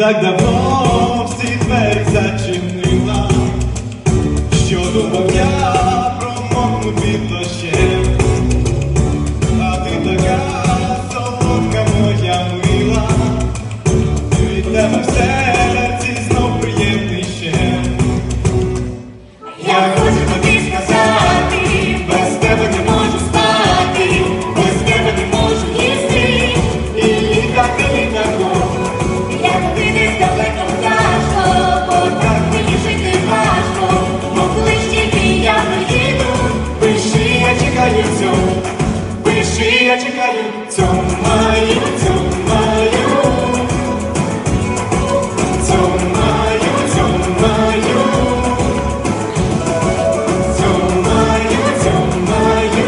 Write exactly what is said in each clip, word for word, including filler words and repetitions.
так давно всі двері зачинила, що думав я промокну під дощем, а ти така солодка моя мила, від тебе в серці знов приємний щем. Я хочу тобі сказати, без тебе не можу спати, без тебе не можу їсти, і літати літаком. Як ти десь далеко пташко, бо так мені жити важко, бо коли ж тільки я приїду, Пиши, я чекаю цьому, пиши, я чекаю цьому маю, цьому маю, цьому маю, цьому маю, цьому маю, цьому маю,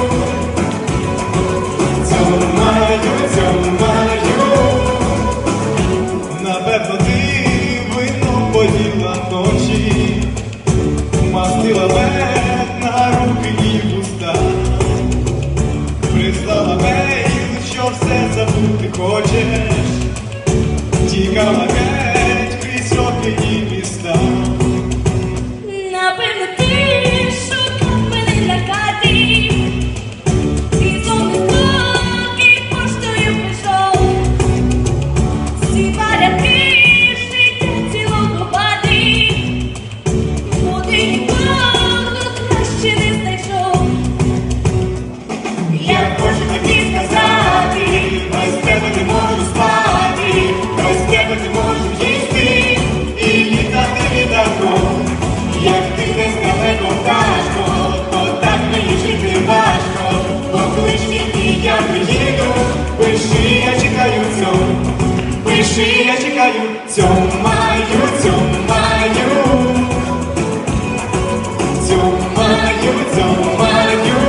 цьому маю, цьому маю. Напевно, ти вино поїла ночі, мастила мед на руки і вуста, прислала мейл, що все забути хочеш, тікала геть крізь роки і міста. напевно, ти шукав мене лякати, і зовні поки поштою прийшов, всі варяки життя цілодобати, бо ти нікого краще не знайшов. Я хочу тобі сказати, Без тебе не можу спати, без тебе не можу їсти і літати літаком. Як ти десь далеко пташко, то так мені жити важко, бо коли ж тільки я приїду, пиши, я чекаю цьому, пиши, я чекаю цьому маю, цьому маю, цьому маю, цьому маю,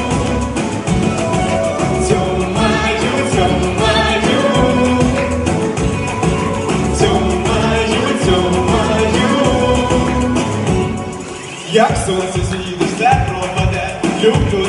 цьому маю, цьому маю, цьому маю, цьому маю. Як сонце зійде, все пропаде, люблю